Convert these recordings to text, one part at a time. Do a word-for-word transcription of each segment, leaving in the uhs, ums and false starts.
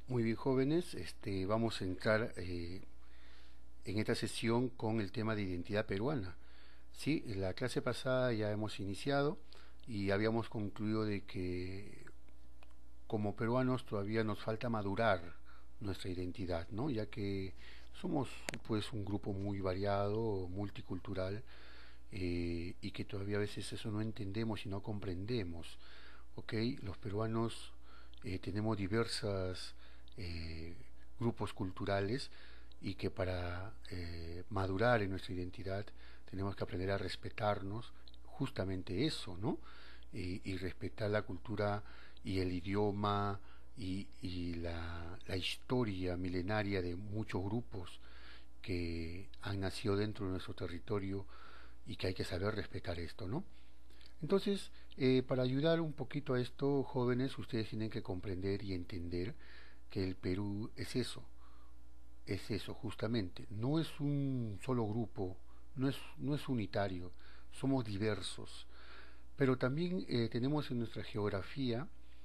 Muy bien, jóvenes, este, vamos a entrar eh, en esta sesión con el tema de identidad peruana. Sí, en la clase pasada ya hemos iniciado y habíamos concluido de que como peruanos todavía nos falta madurar nuestra identidad, ¿no? Ya que somos pues un grupo muy variado, multicultural, eh, y que todavía a veces eso no entendemos y no comprendemos. ¿Ok? Los peruanos eh, tenemos diversas eh, grupos culturales y que para eh, madurar en nuestra identidad tenemos que aprender a respetarnos, justamente eso, ¿no? Y, y respetar la cultura y el idioma y, y la, la historia milenaria de muchos grupos que han nacido dentro de nuestro territorio y que hay que saber respetar esto, ¿no? Entonces, eh, para ayudar un poquito a esto, jóvenes, ustedes tienen que comprender y entender que el Perú es eso, es eso justamente. No es un solo grupo, no es, no es unitario, somos diversos. Pero también eh, tenemos en nuestra geografía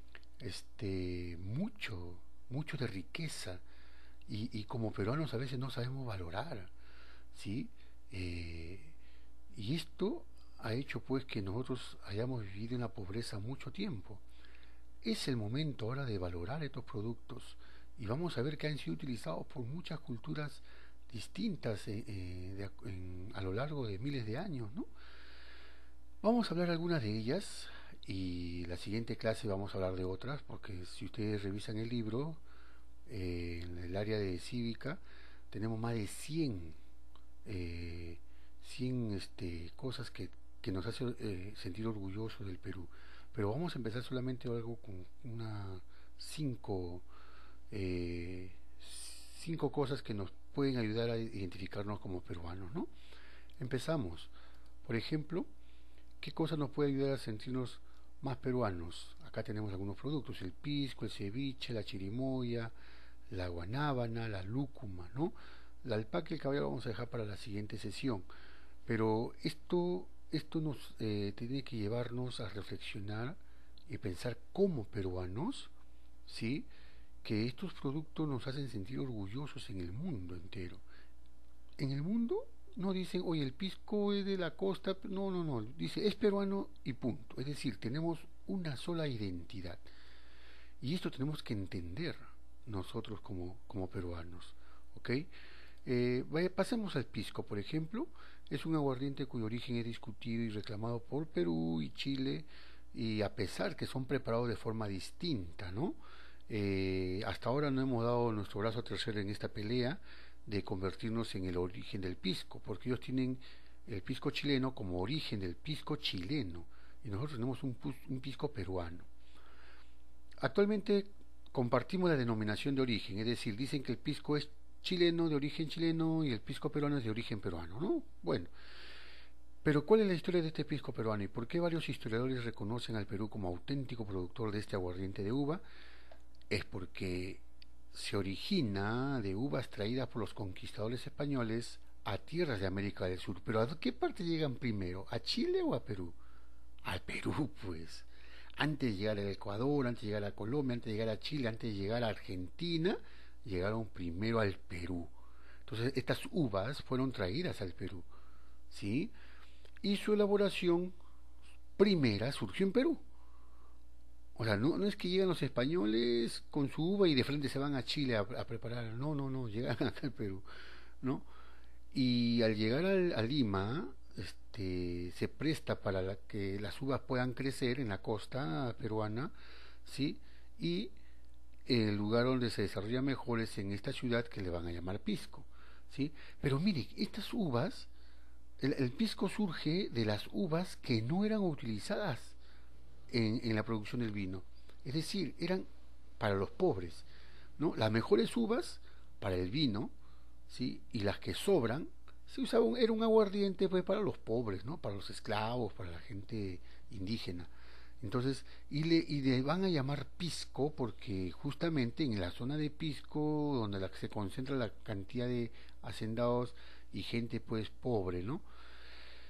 este, mucho, mucho de riqueza y, y como peruanos a veces no sabemos valorar, ¿sí? Eh, y esto ha hecho pues que nosotros hayamos vivido en la pobreza mucho tiempo. Es el momento ahora de valorar estos productos y vamos a ver que han sido utilizados por muchas culturas distintas eh, eh, de, en, a lo largo de miles de años, ¿no? Vamos a hablar algunas de ellas y la siguiente clase vamos a hablar de otras porque si ustedes revisan el libro, eh, en el área de cívica tenemos más de cien eh, cien este, cosas que, que nos hacen eh, sentir orgullosos del Perú. Pero vamos a empezar solamente algo con una cinco, eh, cinco cosas que nos pueden ayudar a identificarnos como peruanos, ¿no? Empezamos. Por ejemplo, ¿qué cosa nos puede ayudar a sentirnos más peruanos? Acá tenemos algunos productos, el pisco, el ceviche, la chirimoya, la guanábana, la lúcuma, ¿no? La alpaca y el caballo lo vamos a dejar para la siguiente sesión. Pero esto, esto nos eh, tiene que llevarnos a reflexionar y pensar como peruanos, ¿sí? Que estos productos nos hacen sentir orgullosos en el mundo entero. En el mundo no dicen, oye, el pisco es de la costa, no, no, no, dice, es peruano y punto. Es decir, tenemos una sola identidad. Y esto tenemos que entender nosotros como, como peruanos, ¿ok? Eh, vaya, pasemos al pisco, por ejemplo. Es un aguardiente cuyo origen es discutido y reclamado por Perú y Chile, y a pesar que son preparados de forma distinta, ¿no? Eh, hasta ahora no hemos dado nuestro brazo a torcer en esta pelea de convertirnos en el origen del pisco, porque ellos tienen el pisco chileno como origen del pisco chileno, y nosotros tenemos un, un pisco peruano. Actualmente compartimos la denominación de origen, es decir, dicen que el pisco es chileno de origen chileno y el pisco peruano es de origen peruano, ¿no? Bueno, pero ¿cuál es la historia de este pisco peruano y por qué varios historiadores reconocen al Perú como auténtico productor de este aguardiente de uva? Es porque se origina de uvas traídas por los conquistadores españoles a tierras de América del Sur. Pero ¿a qué parte llegan primero? ¿A Chile o a Perú? Al Perú, pues. Antes de llegar al Ecuador, antes de llegar a Colombia, antes de llegar a Chile, antes de llegar a Argentina, llegaron primero al Perú. Entonces, estas uvas fueron traídas al Perú, ¿sí? Y su elaboración primera surgió en Perú. O sea, no, no es que llegan los españoles con su uva y de frente se van a Chile a, a preparar. No, no, no, llegan acá al Perú, ¿no? Y al llegar al, a Lima, este, se presta para la, que las uvas puedan crecer en la costa peruana, ¿sí? Y el lugar donde se desarrolla mejor es en esta ciudad que le van a llamar Pisco, ¿sí? Pero mire, estas uvas, el, el pisco surge de las uvas que no eran utilizadas en, en la producción del vino. Es decir, eran para los pobres, ¿no? Las mejores uvas para el vino, ¿sí? Y las que sobran, se usaba un, era un aguardiente pues para los pobres, ¿no? Para los esclavos, para la gente indígena. Entonces, y le, y le van a llamar pisco porque justamente en la zona de Pisco, donde la, se concentra la cantidad de hacendados y gente pues pobre, ¿no?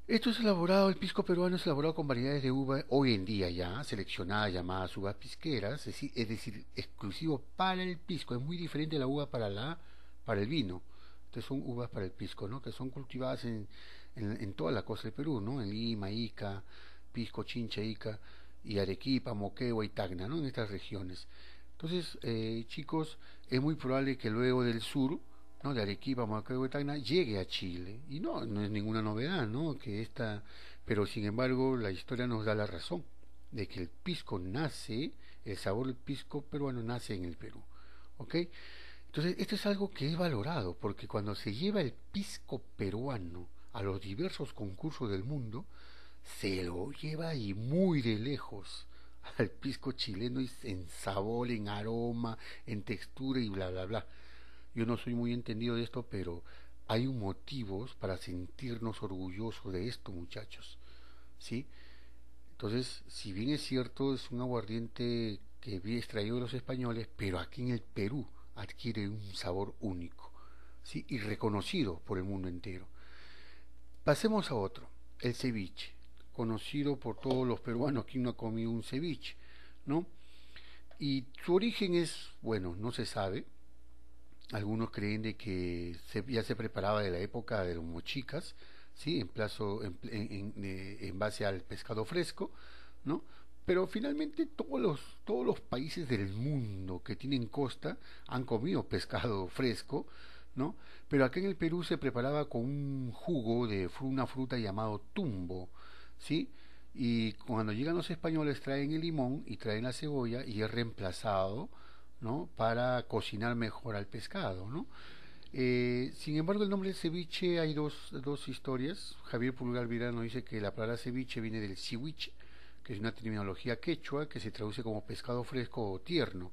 Esto es elaborado, el pisco peruano es elaborado con variedades de uva hoy en día ya, seleccionadas llamadas uvas pisqueras, es decir, es decir, exclusivo para el pisco, es muy diferente a la uva para la, para el vino. Entonces son uvas para el pisco, ¿no? Que son cultivadas en, en, en toda la costa del Perú, ¿no? En Lima, Ica, Pisco, Chincha, Ica, y Arequipa, Moquegua y Tacna, ¿no? En estas regiones. Entonces, eh, chicos, es muy probable que luego del sur, ¿no? De Arequipa, Moquegua y Tacna, llegue a Chile. Y no, no es ninguna novedad, ¿no? Que esta, pero sin embargo, la historia nos da la razón de que el pisco nace, el sabor del pisco peruano nace en el Perú, ¿ok? Entonces, esto es algo que es valorado, porque cuando se lleva el pisco peruano a los diversos concursos del mundo, se lo lleva y muy de lejos al pisco chileno y en sabor, en aroma, en textura y bla, bla, bla. Yo no soy muy entendido de esto, pero hay motivos para sentirnos orgullosos de esto, muchachos. ¿Sí? Entonces, si bien es cierto, es un aguardiente que viene extraído de los españoles, pero aquí en el Perú adquiere un sabor único, ¿sí? Y reconocido por el mundo entero. Pasemos a otro, el ceviche, conocido por todos los peruanos. ¿Quién no ha comido un ceviche? ¿No? Y su origen es, bueno, no se sabe. Algunos creen de que se, ya se preparaba de la época de los mochicas, ¿sí? En, plazo, en, en, en, eh, en base al pescado fresco, ¿no? Pero finalmente todos los, todos los países del mundo que tienen costa han comido pescado fresco, ¿no? Pero aquí en el Perú se preparaba con un jugo de una fruta llamado tumbo, ¿sí? Y cuando llegan los españoles traen el limón y traen la cebolla y es reemplazado, ¿no? Para cocinar mejor al pescado, ¿no? Eh, sin embargo, el nombre de ceviche hay dos, dos historias. Javier Pulgar Virano dice que la palabra ceviche viene del cihuiche, que es una terminología quechua que se traduce como pescado fresco o tierno.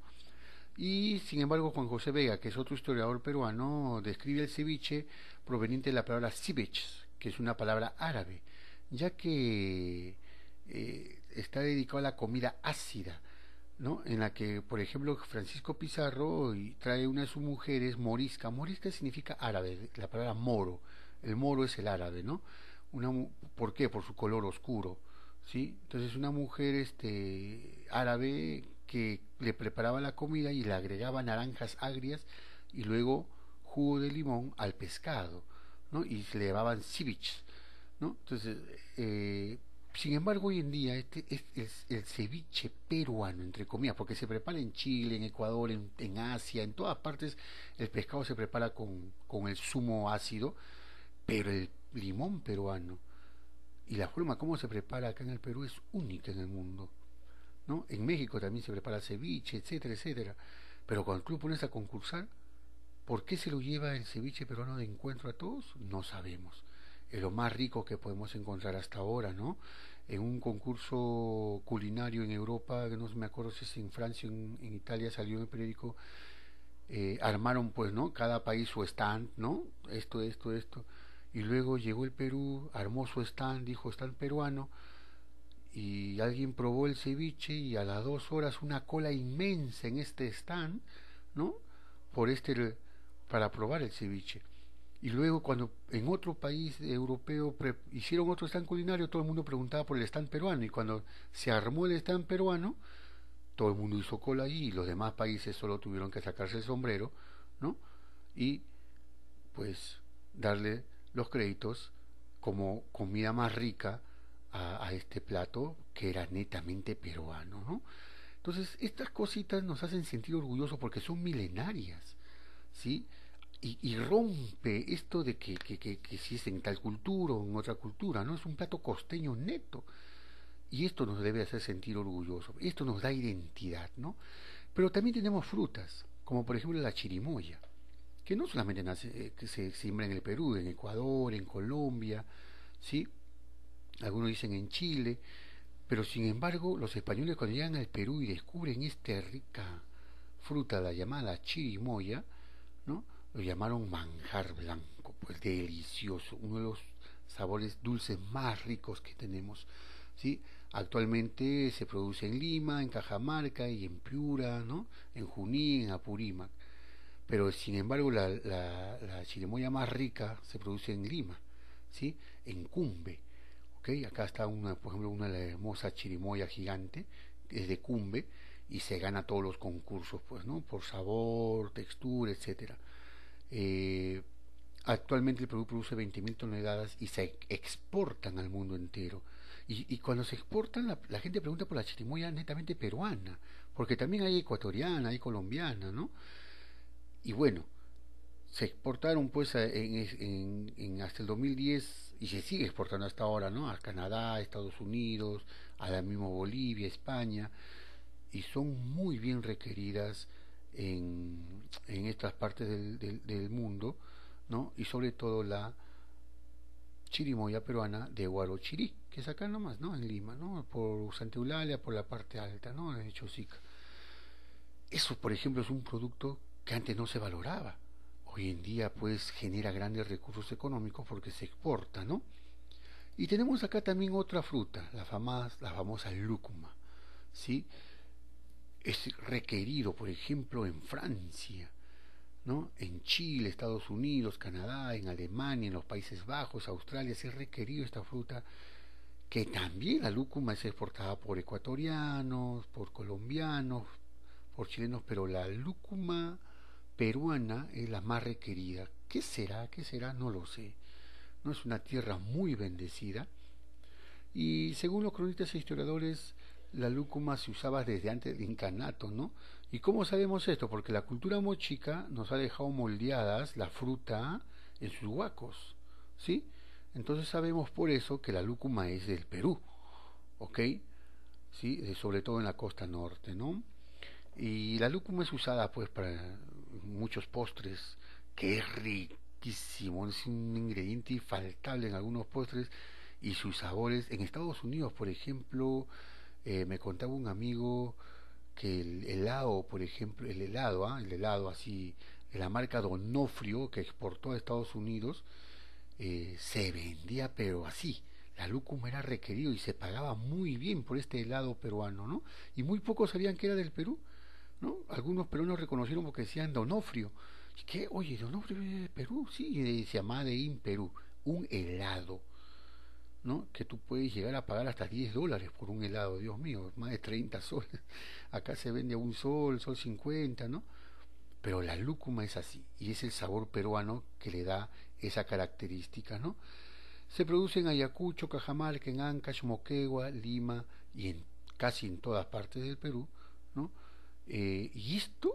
Y sin embargo, Juan José Vega, que es otro historiador peruano, describe el ceviche proveniente de la palabra cibech, que es una palabra árabe, ya que eh, está dedicado a la comida ácida, ¿no? En la que, por ejemplo, Francisco Pizarro y trae una de sus mujeres, morisca. Morisca significa árabe, la palabra moro. El moro es el árabe, ¿no? Una, ¿por qué? Por su color oscuro, ¿sí? Entonces una mujer este, árabe que le preparaba la comida y le agregaba naranjas agrias y luego jugo de limón al pescado, ¿no? Y se le llamaban ceviches, ¿no? Entonces, eh, sin embargo, hoy en día este es, es el ceviche peruano, entre comillas, porque se prepara en Chile, en Ecuador, en, en Asia, en todas partes el pescado se prepara con, con el zumo ácido, pero el limón peruano y la forma como se prepara acá en el Perú es única en el mundo, ¿no? En México también se prepara ceviche, etcétera, etcétera. Pero cuando tú pones a concursar, ¿por qué se lo lleva el ceviche peruano de encuentro a todos? No sabemos. Es lo más rico que podemos encontrar hasta ahora, ¿no? En un concurso culinario en Europa, que no me acuerdo si es en Francia o en, en Italia, salió en el periódico, eh, armaron pues, ¿no? Cada país su stand, ¿no? Esto, esto, esto. Y luego llegó el Perú, armó su stand, dijo stand peruano, y alguien probó el ceviche y a las dos horas una cola inmensa en este stand, ¿no? Por este, para probar el ceviche. Y luego cuando en otro país europeo pre hicieron otro stand culinario, todo el mundo preguntaba por el stand peruano. Y cuando se armó el stand peruano, todo el mundo hizo cola allí y los demás países solo tuvieron que sacarse el sombrero, ¿no? Y pues darle los créditos como comida más rica a, a este plato que era netamente peruano, ¿no? Entonces, estas cositas nos hacen sentir orgullosos porque son milenarias, ¿sí? Y, y rompe esto de que, que, que, que si es en tal cultura o en otra cultura, ¿no? Es un plato costeño neto. Y esto nos debe hacer sentir orgullosos. Esto nos da identidad, ¿no? Pero también tenemos frutas, como por ejemplo la chirimoya, que no solamente nace, eh, que se siembra en el Perú, en Ecuador, en Colombia, ¿sí? Algunos dicen en Chile, pero sin embargo los españoles cuando llegan al Perú y descubren esta rica fruta, la llamada chirimoya, ¿no? Lo llamaron manjar blanco, pues delicioso, uno de los sabores dulces más ricos que tenemos, ¿sí? Actualmente se produce en Lima, en Cajamarca y en Piura, ¿no? En Junín, en Apurímac. Pero sin embargo la, la, la chirimoya más rica se produce en Lima, ¿sí? En Cumbe. ¿ok? Acá está una, por ejemplo, una hermosa chirimoya gigante, es de Cumbe, y se gana todos los concursos, pues, ¿no? Por sabor, textura, etcétera. Eh, Actualmente el Perú produce veinte mil toneladas y se exportan al mundo entero. Y, y cuando se exportan, la, la gente pregunta por la chirimoya netamente peruana, porque también hay ecuatoriana, hay colombiana, ¿no? Y bueno, se exportaron pues en, en, en hasta el dos mil diez y se sigue exportando hasta ahora, ¿no? A Canadá, a Estados Unidos, a la misma Bolivia, España, y son muy bien requeridas en, en estas partes del, del, del mundo, ¿no? Y sobre todo la chirimoya peruana de Huarochirí, que es acá nomás, ¿no? En Lima, ¿no? Por Santa Eulalia, por la parte alta, ¿no? De Chosica. Eso, por ejemplo, es un producto que antes no se valoraba. Hoy en día, pues, genera grandes recursos económicos porque se exporta, ¿no? Y tenemos acá también otra fruta, la famosa, la famosa lúcuma, ¿sí? Es requerido, por ejemplo, en Francia, ¿no? En Chile, Estados Unidos, Canadá, en Alemania, en los Países Bajos, Australia, se ha requerido esta fruta, que también la lúcuma es exportada por ecuatorianos, por colombianos, por chilenos, pero la lúcuma peruana es la más requerida. ¿Qué será? ¿Qué será? No lo sé. No es una tierra muy bendecida. Y según los cronistas e historiadores, la lúcuma se usaba desde antes del incanato, ¿no? ¿Y cómo sabemos esto? Porque la cultura mochica nos ha dejado moldeadas la fruta en sus huacos, ¿sí? Entonces sabemos por eso que la lúcuma es del Perú, ¿ok? ¿Sí? Sobre todo en la costa norte, ¿no? Y la lúcuma es usada pues para muchos postres, que es riquísimo, es un ingrediente infaltable en algunos postres y sus sabores. En Estados Unidos, por ejemplo, eh, me contaba un amigo que el helado, por ejemplo, el helado, ¿ah? el helado así, de la marca Donofrio que exportó a Estados Unidos, eh, se vendía pero así. La lúcuma era requerido y se pagaba muy bien por este helado peruano, ¿no? Y muy pocos sabían que era del Perú, ¿no? Algunos peruanos reconocieron porque decían Donofrio. ¿Y qué? Oye, Donofrio es de Perú, sí, se llama de In Perú, un helado, ¿no? Que tú puedes llegar a pagar hasta diez dólares por un helado, Dios mío, más de treinta soles. Acá se vende a un sol, sol cincuenta, ¿no? Pero la lúcuma es así, y es el sabor peruano que le da esa característica, ¿no? Se produce en Ayacucho, Cajamarca, en Ancash, Moquegua, Lima y en casi en todas partes del Perú, ¿no? Eh, y esto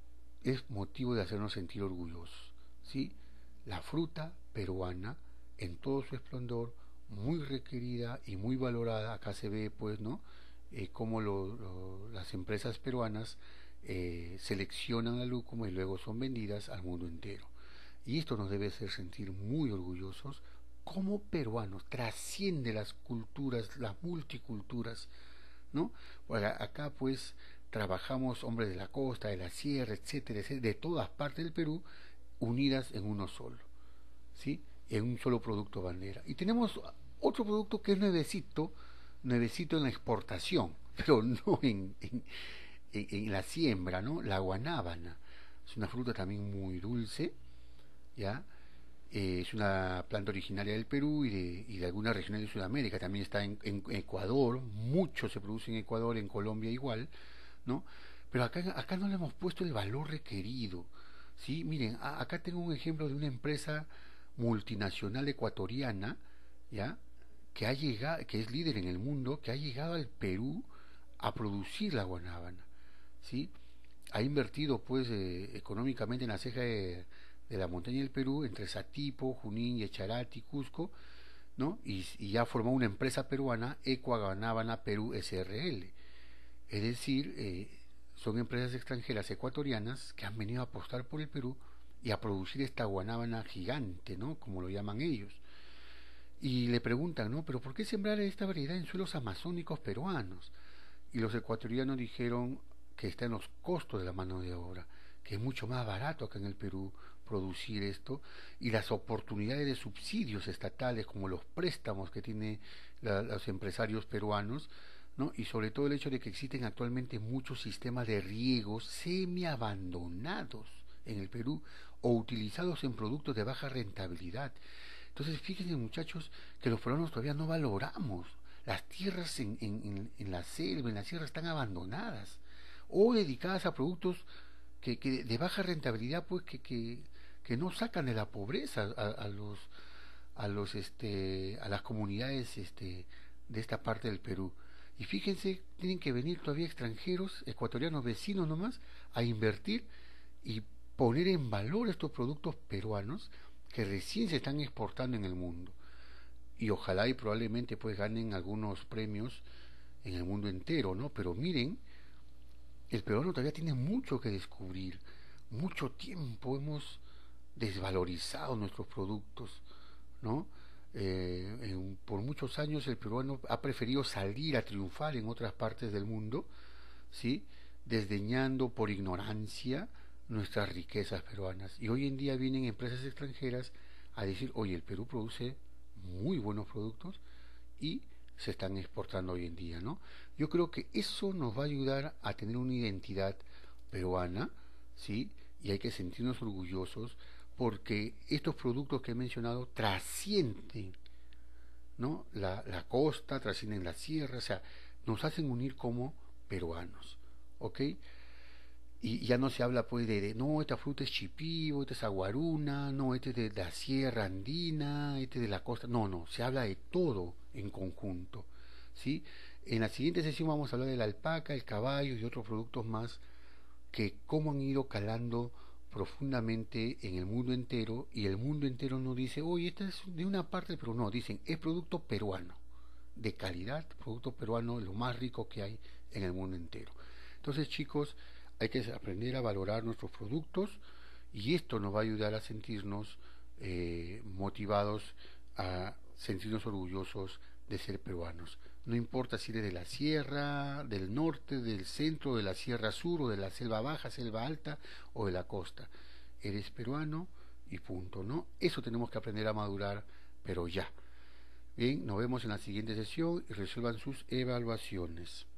es motivo de hacernos sentir orgullosos, ¿sí? La fruta peruana en todo su esplendor, muy requerida y muy valorada. Acá se ve, pues, ¿no? Eh, cómo lo, lo, las empresas peruanas eh, seleccionan la lúcuma y luego son vendidas al mundo entero. Y esto nos debe hacer sentir muy orgullosos como peruanos. Trasciende las culturas, las multiculturas, ¿no? Bueno, acá pues trabajamos hombres de la costa, de la sierra, etcétera, etcétera, de todas partes del Perú, unidas en uno solo, ¿sí? En un solo producto bandera. Y tenemos otro producto que es nuevecito, nuevecito en la exportación, pero no en, en, en, en la siembra, ¿no? La guanábana. Es una fruta también muy dulce, ¿ya? Eh, es una planta originaria del Perú y de, y de algunas regiones de Sudamérica. También está en, en Ecuador, mucho se produce en Ecuador, en Colombia igual, ¿no? Pero acá, acá no le hemos puesto el valor requerido, ¿sí? Miren, a, acá tengo un ejemplo de una empresa multinacional ecuatoriana, ¿ya? Que ha llegado, que es líder en el mundo, que ha llegado al Perú a producir la guanábana, ¿sí? Ha invertido, pues, eh, económicamente en la ceja de, de la montaña del Perú, entre Satipo, Junín, Echarati, Cusco, ¿no? Y, y ya formó una empresa peruana, Ecua Guanábana Perú S R L. Es decir, eh, son empresas extranjeras ecuatorianas que han venido a apostar por el Perú y a producir esta guanábana gigante, ¿no? Como lo llaman ellos. Y le preguntan, ¿no? ¿Pero por qué sembrar esta variedad en suelos amazónicos peruanos? Y los ecuatorianos dijeron que está en los costos de la mano de obra, que es mucho más barato acá en el Perú producir esto, y las oportunidades de subsidios estatales, como los préstamos que tienen la, los empresarios peruanos, ¿no? Y sobre todo el hecho de que existen actualmente muchos sistemas de riego semi-abandonados en el Perú o utilizados en productos de baja rentabilidad. Entonces, fíjense muchachos, que los peruanos todavía no valoramos. Las tierras en, en, en, en la selva, en la sierra, están abandonadas o dedicadas a productos que, que de baja rentabilidad, pues que, que, que no sacan de la pobreza a, a los a los este a las comunidades este de esta parte del Perú. Y fíjense, tienen que venir todavía extranjeros, ecuatorianos vecinos nomás, a invertir y poner en valor estos productos peruanos que recién se están exportando en el mundo. Y ojalá y probablemente pues ganen algunos premios en el mundo entero, ¿no? Pero miren, el peruano todavía tiene mucho que descubrir. Mucho tiempo hemos desvalorizado nuestros productos, ¿no? Eh, en- por muchos años el peruano ha preferido salir a triunfar en otras partes del mundo, ¿sí? Desdeñando por ignorancia nuestras riquezas peruanas. Y hoy en día vienen empresas extranjeras a decir, oye, el Perú produce muy buenos productos y se están exportando hoy en día, ¿no? Yo creo que eso nos va a ayudar a tener una identidad peruana, ¿sí? Y hay que sentirnos orgullosos porque estos productos que he mencionado trascienden, ¿no? La, la costa, trascienden la sierra, o sea, nos hacen unir como peruanos, ¿ok? Y ya no se habla pues de, de, no, esta fruta es chipivo, esta es aguaruna, no, este es de la sierra andina, este es de la costa, no, no, se habla de todo en conjunto, ¿sí? En la siguiente sesión vamos a hablar de la alpaca, el caballo y otros productos más que cómo han ido calando profundamente en el mundo entero y el mundo entero no dice, oye, esta es de una parte, pero no, dicen, es producto peruano, de calidad, producto peruano, lo más rico que hay en el mundo entero. Entonces, chicos, hay que aprender a valorar nuestros productos y esto nos va a ayudar a sentirnos eh, motivados, a sentirnos orgullosos de ser peruanos. No importa si eres de la sierra, del norte, del centro, de la sierra sur o de la selva baja, selva alta o de la costa. Eres peruano y punto, ¿no? Eso tenemos que aprender a madurar, pero ya. Bien, nos vemos en la siguiente sesión y resuelvan sus evaluaciones.